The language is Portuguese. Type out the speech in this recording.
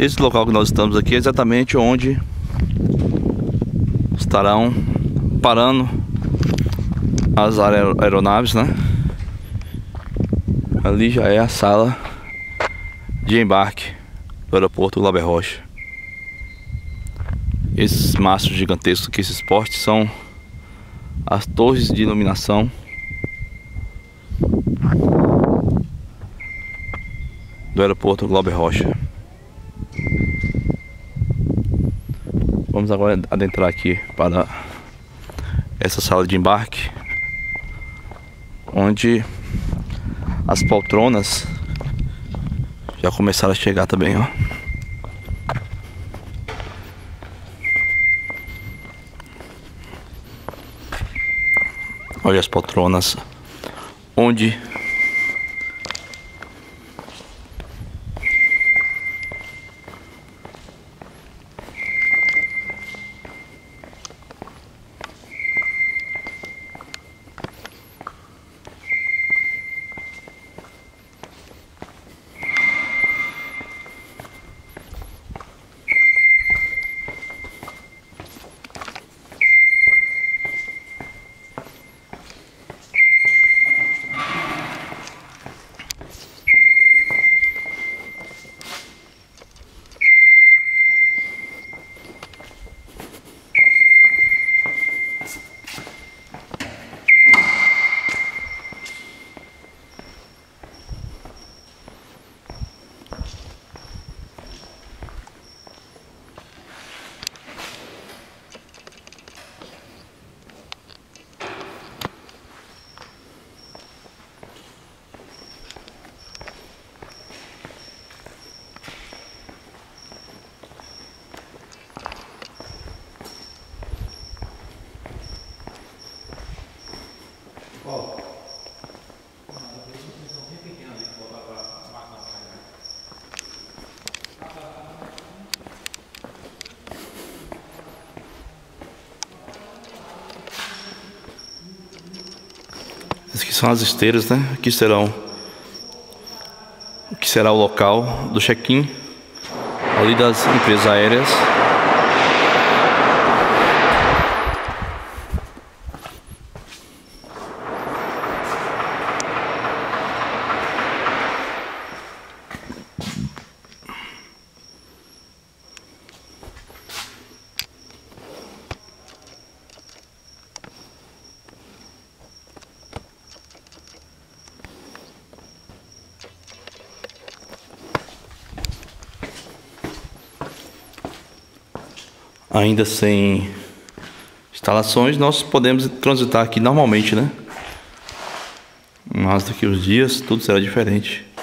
Esse local que nós estamos aqui é exatamente onde estarão parando as aeronaves, né? Ali já é a sala de embarque do aeroporto Glauber Rocha. Esses mastros gigantescos que esses postes são as torres de iluminação do aeroporto Glauber Rocha. Vamos agora adentrar aqui para essa sala de embarque, onde as poltronas já começaram a chegar também, ó. Olha as poltronas onde essas aqui são as esteiras, né? Aqui será o local do check-in ali das empresas aéreas. Ainda sem instalações, nós podemos transitar aqui normalmente, né? Mas daqui uns dias tudo será diferente.